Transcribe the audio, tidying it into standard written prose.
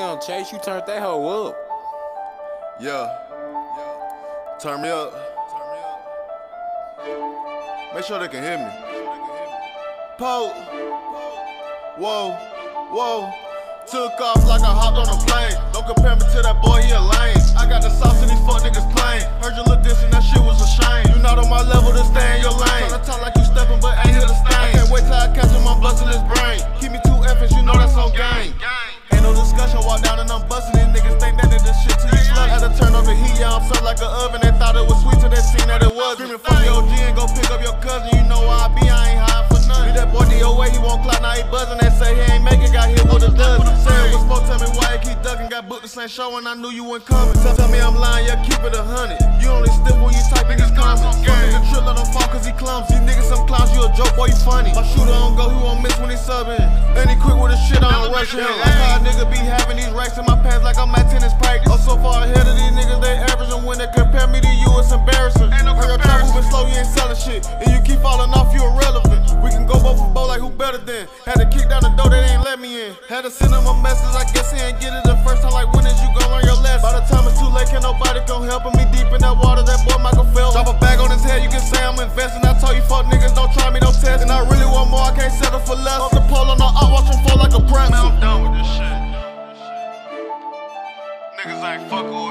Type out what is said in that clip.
Damn, Chase, you turned that hoe up. Yeah. Turn me up. Make sure they can hear me. Poke. Whoa. Whoa. Took off like I hopped on a plane. Don't compare me to that boy, he a lame. I got the sauce and these fuck niggas plain. Heard you look distant, that shit was a shame. You not on my level to stay in your lane. Tryna talk like you steppin', but ain't here to stain. I can't wait till I catch him, I'm bustin' his brain. Keep me 2 F's, you know that's on game. Ain't no discussion, walk down and I'm bustin'. These niggas think that they this shit till you slug. Had to turn on the heat, yeah, I'm stuck like an oven. They thought it was sweet till they seen that it was. Screamin' from the OG and go pick up your cousin. You know where I be, I ain't hiding for nothing. Leave that boy DOA, he won't clout, now he buzzin'. They say he ain't make it, got hit with a dozen. Say it was smoke, tell me why he keep ducking. Got booked the same show and I knew you weren't coming. Tell me I'm lying, yeah, keep it 100. You only stiff when you type in these comments. Fuck nigga trip, let him fall cause he clumsy. Niggas some clowns, you a joke, boy, you funny. My shooter don't go, he won't miss when he subbing. And he quick with his shit, I don't rush him. Like how a nigga be having these racks in my pants like I'm at tennis practice. I'm so far ahead of these niggas, they average. And when they compare me to you, it's embarrassing. Heard your trap moving slow, you ain't selling shit. And you keep falling off, you irrelevant. We can go both for both like who better than. Had to kick down the door, they ain't let me in. Had to send him a message, I guess he ain't get it the first time. Like when is you gon' learn your lesson? By the time it's too late, can't nobody come helping me deep in that water. That boy Michael Phelps. Drop a bag on his head, you can say I'm investing. I told you fuck niggas, don't try me, don't test. And I really want more, I can't settle for less. Off the pole on the art, watch him fall like a pretzel. Man, I'm done with this shit. Niggas ain't fuckin' with